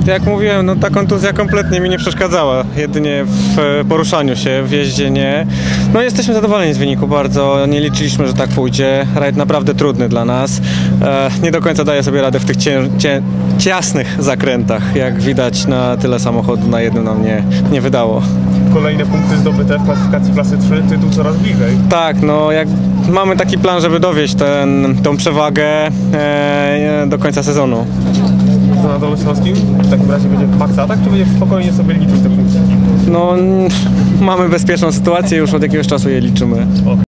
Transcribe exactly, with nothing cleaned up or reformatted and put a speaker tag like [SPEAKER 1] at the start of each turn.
[SPEAKER 1] Jak mówiłem, no ta kontuzja kompletnie mi nie przeszkadzała, jedynie w poruszaniu się, w jeździe nie. No jesteśmy zadowoleni z wyniku bardzo, nie liczyliśmy, że tak pójdzie. Rajd naprawdę trudny dla nas. E, nie do końca daje sobie radę w tych cię, cię, ciasnych zakrętach, jak widać na tyle samochodu na jednym nam nie, nie wydało.
[SPEAKER 2] Kolejne punkty zdobyte w klasyfikacji klasy trzy, tytuł coraz bliżej.
[SPEAKER 1] Tak, no jak mamy taki plan, żeby dowieść ten, tą przewagę e, do końca sezonu.
[SPEAKER 2] To na Dolu Śląskim w takim razie będzie max atak, czy będzie spokojnie sobie liczył te punkty?
[SPEAKER 1] No mamy bezpieczną sytuację, już od jakiegoś czasu je liczymy.